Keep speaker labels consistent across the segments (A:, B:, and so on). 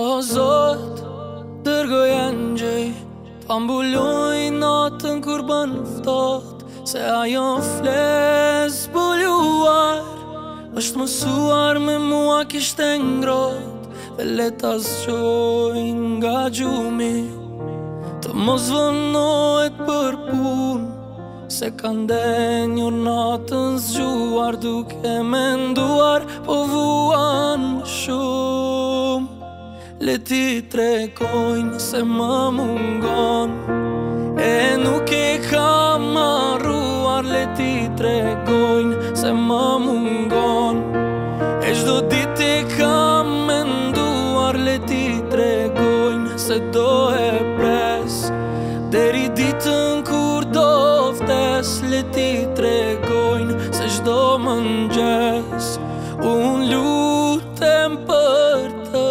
A: O Zot, dërgoj angjëj ta mbuloj natën kur bën ftohtë, se ajo fles zbuluar është mësuar me mua kishte ngrohtë, dhe le ta zgjoj nga gjumi, të mos vonohet për punë, se ka ndenjur natën zgjuar, duke menduar po vuan shumë. Le ti tregojnë se më mungon, e nuk e kam marruar. Le ti tregojnë se më mungon, e çdo ditë e kam menduar. Le ti tregojnë se do e pres deri ditën kur do vdes. Le ti tregojnë se çdo mëngjes unë lutem për të.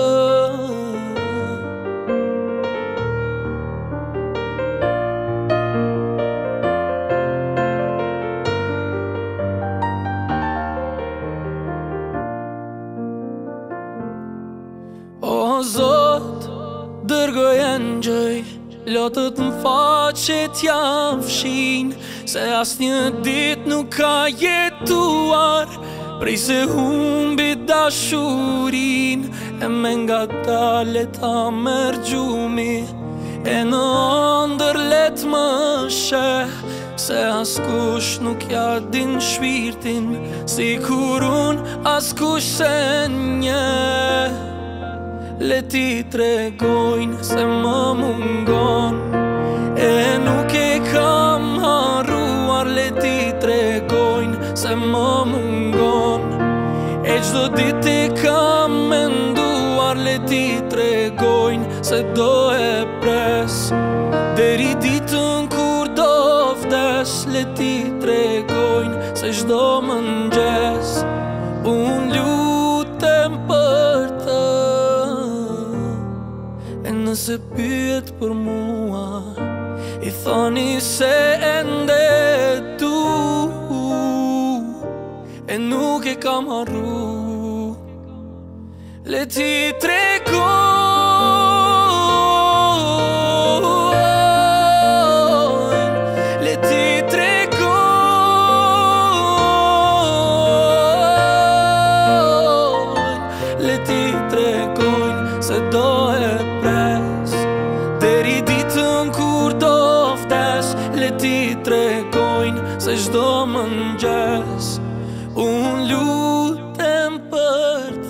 A: O Zot, dërgoj angjëj, lotët m'faqe t'ja fshin, se asnjë ditë nuk ka jetuar prej se humbi dashurin. E me ngadale ta merr gjumi, e në ëndër let më sheh, se askush nuk ja din shpirtin sikur unë askush se njeh. Le ti tregojnë se më mungon, e nuk e kam harruar. Le ti tregojnë se më mungon, e çdo ditë e kam menduar. Le ti tregojnë se do e pres deri ditën kur do vdes. Le ti tregojnë se çdo mëngjes unë lutem për të. E nëse pyet për mua, i thoni se ende du, e nuk e kam harru. Le ti tregojnë, le ti tregojnë, le ti tregojnë se do e pres deri ditën kur do vdes. Le ti tregojnë se çdo mëngjes unë lutem për